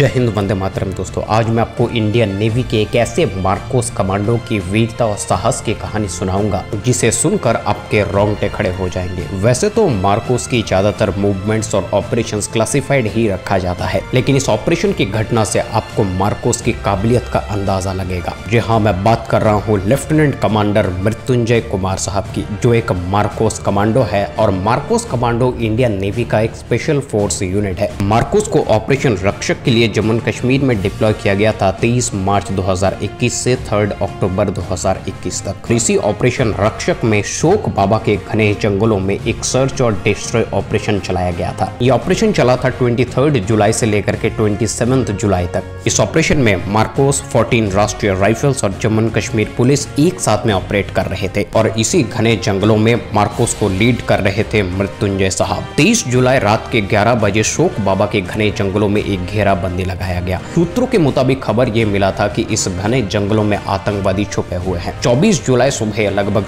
जय हिंद, वंदे मातरम। दोस्तों, आज मैं आपको इंडियन नेवी के एक ऐसे मार्कोस कमांडो की वीरता और साहस की कहानी सुनाऊंगा जिसे सुनकर आपके रोंगटे खड़े हो जाएंगे। वैसे तो मार्कोस की ज्यादातर मूवमेंट्स और ऑपरेशंस क्लासिफाइड ही रखा जाता है, लेकिन इस ऑपरेशन की घटना से आपको मार्कोस की काबिलियत का अंदाजा लगेगा। जी हाँ, मैं बात कर रहा हूँ लेफ्टिनेंट कमांडर मृत्युंजय कुमार साहब की, जो एक मार्कोस कमांडो है। और मार्कोस कमांडो इंडियन नेवी का एक स्पेशल फोर्स यूनिट है। मार्कोस को ऑपरेशन रक्षक के लिए जम्मू कश्मीर में डिप्लॉय किया गया था 23 मार्च 2021 से 3 अक्टूबर 2021 तक। इसी ऑपरेशन रक्षक में शोक बाबा के घने जंगलों में एक सर्च और डिस्ट्रॉय ऑपरेशन चलाया गया था। यह ऑपरेशन चला था 23 जुलाई से लेकर के 27 जुलाई तक। इस ऑपरेशन में मार्कोस 14 राष्ट्रीय राइफल्स और जम्मू कश्मीर पुलिस एक साथ में ऑपरेट कर रहे थे और इसी घने जंगलों में मार्कोस को लीड कर रहे थे मृत्युंजय साहब। 23 जुलाई रात के 11 बजे शोक बाबा के घने जंगलों में एक घेराबंदी लगाया गया। सूत्रों के मुताबिक खबर ये मिला था कि इस घने जंगलों में आतंकवादी छुपे हुए हैं। 24 जुलाई सुबह लगभग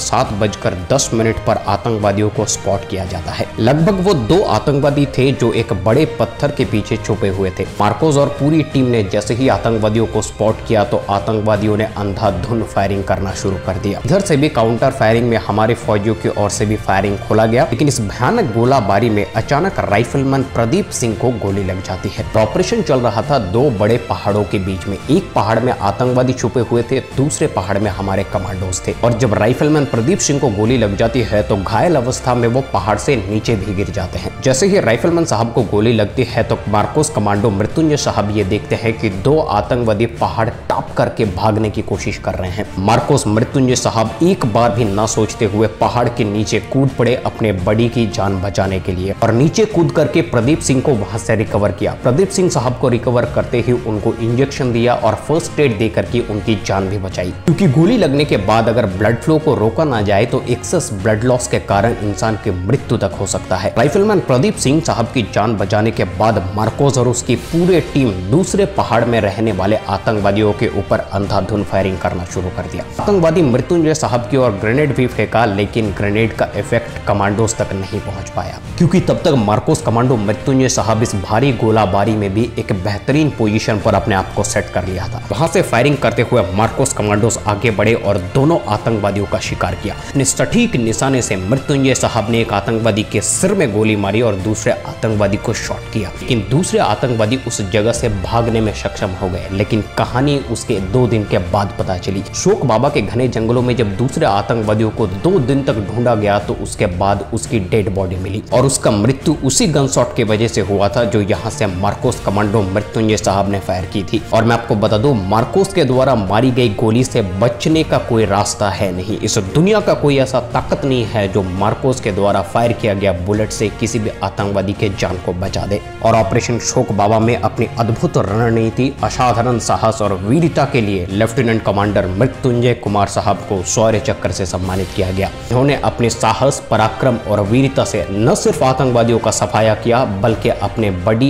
7:10 पर आतंकवादियों को स्पॉट किया जाता है। लगभग वो 2 आतंकवादी थे जो एक बड़े पत्थर के पीछे छुपे हुए थे। मार्कोस और पूरी टीम ने जैसे ही आतंकवादियों को स्पॉट किया तो आतंकवादियों ने अंधाधुंध फायरिंग करना शुरू कर दिया। इधर से भी काउंटर फायरिंग में हमारे फौजियों की ओर से भी फायरिंग खोला गया, लेकिन इस भयानक गोलाबारी में अचानक राइफलमैन प्रदीप सिंह को गोली लग जाती है। ऑपरेशन चल रहा था 2 बड़े पहाड़ों के बीच में। एक पहाड़ में आतंकवादी छुपे हुए थे, दूसरे पहाड़ में हमारे कमांडोज थे। और जब राइफलमैन प्रदीप सिंह को गोली लग जाती है तो घायल अवस्था में वो पहाड़ से नीचे भी गिर जाते हैं। जैसे ही राइफलमैन साहब को गोली लगती है तो मार्कोस कमांडो मृत्युंजय साहब ये देखते हैं कि 2 आतंकवादी पहाड़ टॉप करके भागने की कोशिश कर रहे हैं। मार्कोस मृत्युंजय साहब एक बार भी ना सोचते हुए पहाड़ के नीचे कूद पड़े अपने बड़ी की जान बचाने के लिए, और नीचे कूद करके प्रदीप सिंह को वहां से रिकवर किया। प्रदीप सिंह साहब को रिकवर करते ही उनको इंजेक्शन दिया और फर्स्ट एड दे करके उनकी जान भी बचाई, क्योंकि गोली लगने के बाद अगर ब्लड फ्लो को रोका ना जाए तो एक्सेस ब्लड लॉस के कारण इंसान की मृत्यु तक हो सकता है। राइफलमैन प्रदीप सिंह साहब की जान बचाने के बाद मार्कोस और उसकी पूरी टीम दूसरे पहाड़ में रहने वाले आतंकवादियों के ऊपर अंधाधुंध फायरिंग करना शुरू कर दिया। आतंकवादी मृत्युंजय साहब की ओर ग्रेनेड भी फेंका, लेकिन ग्रेनेड का इफेक्ट कमांडोज तक नहीं पहुंच पाया, क्योंकि तब तक मार्कोस कमांडो मृत्युंजय साहब इस भारी गोलाबारी में भी एक बेहतरीन पोजीशन पर अपने आप को सेट कर लिया था। वहां से फायरिंग करते हुए मार्कोस कमांडोस आगे बढ़े और दोनों आतंकवादियों का शिकार किया। अपने सटीक निशाने से मृत्युंजय साहब ने एक आतंकवादी के सिर में गोली मारी और दूसरे आतंकवादी को शॉट किया, लेकिन दूसरे आतंकवादी उस जगह से भागने में सक्षम हो गए। लेकिन कहानी उसके 2 दिन के बाद पता चली। शोक बाबा के घने जंगलों में जब दूसरे आतंकवादियों को 2 दिन तक ढूंढा गया तो उसके बाद उसकी डेड बॉडी मिली, और उसका मृत्यु उसी गन शॉट की वजह से हुआ था जो यहाँ से मार्कोस कमांडो मृत्युंजय साहब ने फायर की थी। और मैं आपको बता दूं, मार्कोस के द्वारा मारी गई गोली से बचने का कोई रास्ता है नहीं। इस दुनिया का कोई ऐसा ताकत नहीं है जो मार्कोस के द्वारा फायर किया गया बुलेट से किसी भी आतंकवादी के जान को बचा दे। और ऑपरेशन शोक बाबा में अपनी अद्भुत रणनीति, असाधारण साहस और वीरता के लिए लेफ्टिनेंट कमांडर मृत्युंजय कुमार साहब को शौर्य चक्र से सम्मानित किया गया। उन्होंने अपने साहस, पराक्रम और वीरता से न सिर्फ आतंकवादियों का सफाया किया, बल्कि अपने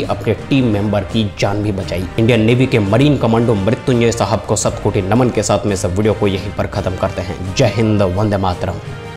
टीम मेंबर की जान भी बचाई। इंडियन नेवी के मरीन कमांडो मृत्युंजय साहब को शतकोटि नमन के साथ में इस वीडियो को यहीं पर खत्म करते हैं। जय हिंद, वंदे मातरम।